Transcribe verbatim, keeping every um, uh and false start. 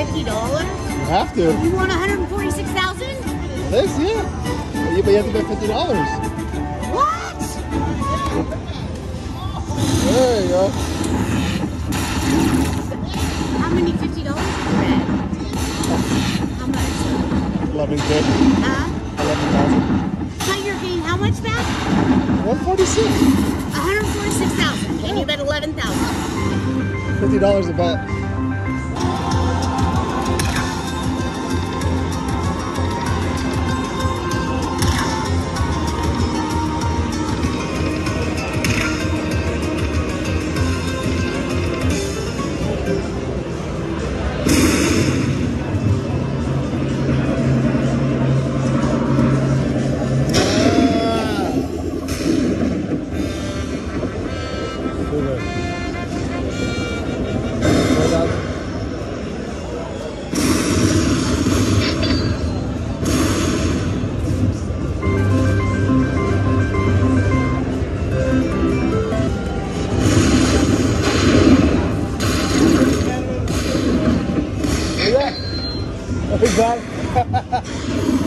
fifty dollars? You have to. You want one hundred forty-six thousand dollars? This, yeah. But you have to bet fifty dollars. What? There you go. How many fifty dollars did you bet? How much? eleven K. Huh? eleven thousand. Cut your gain how much back? one forty-six. one hundred forty-six thousand dollars. And you bet eleven thousand dollars. fifty dollars a bet. Exactly.